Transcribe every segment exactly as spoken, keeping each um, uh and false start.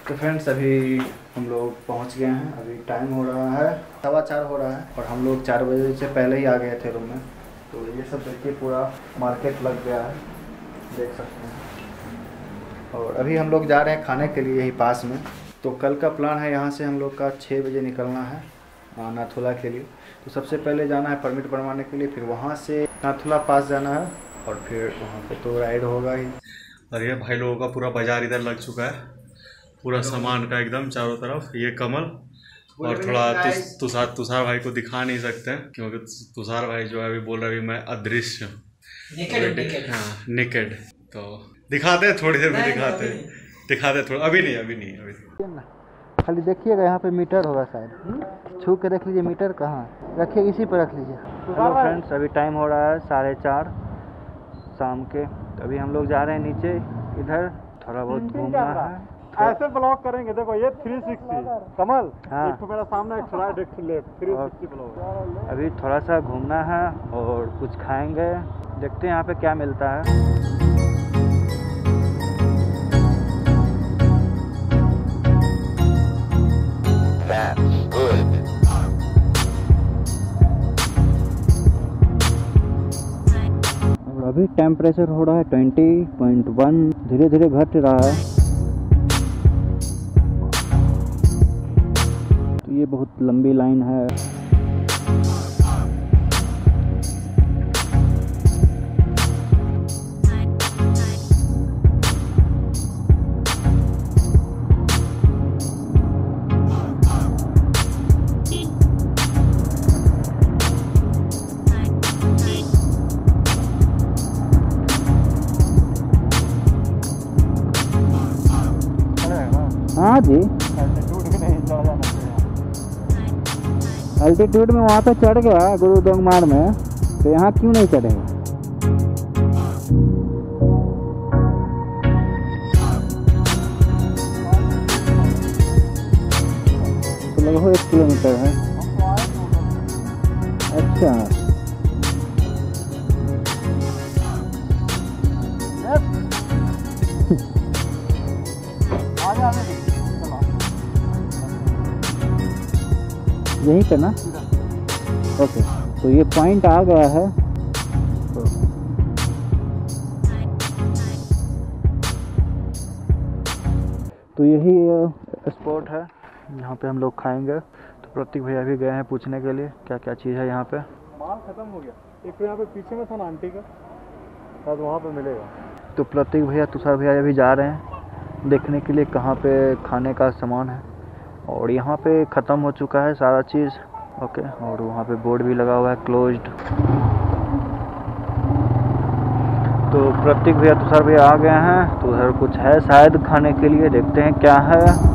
तो फ्रेंड्स अभी हम लोग पहुंच गए हैं। अभी टाइम हो रहा है सवा चार हो रहा है और हम लोग चार बजे से पहले ही आ गए थे रूम में। तो ये सब देखिए पूरा मार्केट लग गया है, देख सकते हैं। और अभी हम लोग जा रहे हैं खाने के लिए यही पास में। तो कल का प्लान है यहाँ से हम लोग का छः बजे निकलना है नाथुला के लिए। तो सबसे पहले जाना है परमिट बनवाने के लिए, फिर वहाँ से नाथुला पास जाना है और फिर वहाँ पे तो राइड होगा ही। और ये भाई लोगों का पूरा बाजार इधर लग चुका है, पूरा सामान का एकदम चारों तरफ। ये कमल और थोड़ा तुस, तुषार तुषार भाई को दिखा नहीं सकते क्योंकि तुषार भाई जो है अभी बोल रहे मैं अदृश्य हाँ निकेड। तो दिखाते हैं थोड़ी देर में, दिखाते हैं दिखाते थोड़ा, अभी नहीं अभी नहीं अभी खाली देखिएगा यहाँ पे मीटर होगा शायद, छू के देख लीजिए मीटर कहाँ रखिए, इसी पर रख लीजिए। हेलो फ्रेंड्स, अभी टाइम हो रहा है साढ़े चार शाम के। तो अभी हम लोग जा रहे हैं नीचे, इधर थोड़ा बहुत घूमना है। ऐसे ब्लॉग करेंगे, देखो ये थ्री सिक्सटी कमल, हाँ एक तो मेरा सामने एक राइट एक लेफ्ट थ्री सिक्सटी ब्लॉग। अभी थोड़ा सा घूमना है और कुछ खाएंगे, देखते हैं यहाँ पे क्या मिलता है। अभी टेम्परेचर हो रहा है ट्वेंटी पॉइंट वन, धीरे धीरे घट रहा है। तो ये बहुत लंबी लाइन है। हाँ जी, अल्टीट्यूड में वहाँ पे चढ़ गया गुरुदोंगमार में, तो यहाँ क्यों नहीं चढ़ेगा। तो लगभग एक किलोमीटर है। अच्छा यही पे ना, ओके। तो ये पॉइंट आ गया है। तो यही स्पॉट है, यहाँ पे हम लोग खाएंगे। तो प्रतीक भैया भी गए हैं पूछने के लिए क्या क्या चीज़ है यहाँ पे। माल खत्म हो गया, एक तो यहाँ पे पीछे में था ना आंटी का, शायद वहाँ पे मिलेगा। तो प्रतीक भैया तुषार भैया भी जा रहे हैं देखने के लिए कहाँ पे खाने का सामान है। और यहाँ पे ख़त्म हो चुका है सारा चीज़, ओके। और वहाँ पे बोर्ड भी लगा हुआ है क्लोज्ड। तो प्रतीक भैया तुषार भैया आ गए हैं, तो उधर कुछ है शायद खाने के लिए, देखते हैं क्या है।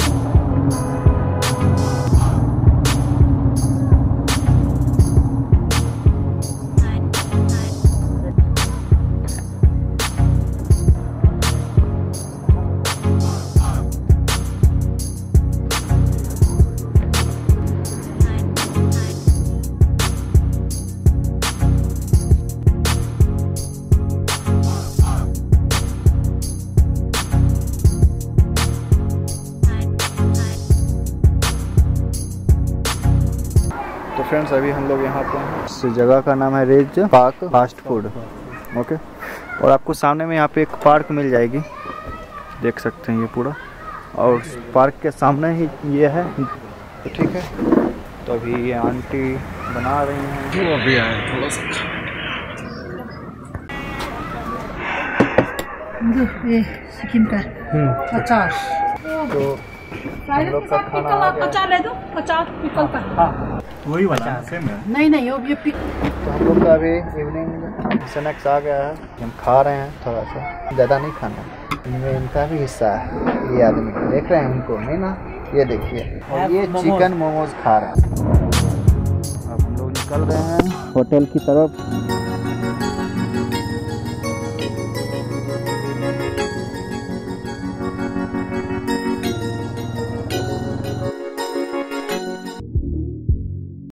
तो फ्रेंड्स अभी हम लोग यहाँ पे हैं, इस जगह का नाम है Ridge Park fast food, okay. और आपको सामने में यहाँ पे एक पार्क मिल जाएगी, देख सकते हैं ये पूरा। और पार्क के सामने ही ये है, तो ठीक है। तो अभी ये आंटी बना रही हैं, वो अभी आए थोड़ा सा। ये सिक्किम का पचास। तो हम लोग का खाना आ गया। पचास ले दो, पचास पिकल का। हाँ वही वाला सेम है। नहीं नहीं, वो ये पिक। तो हम लोग का अभी इवनिंग स्नैक्स आ गया है, हम खा रहे हैं थोड़ा सा, ज़्यादा नहीं खाना। इनमें इनका भी हिस्सा है, ये आदमी देख रहे हैं उनको नहीं ना, ये देखिए। और ये चिकन मोमोज खा रहे हैं। अब हम लोग निकल रहे हैं होटल की तरफ।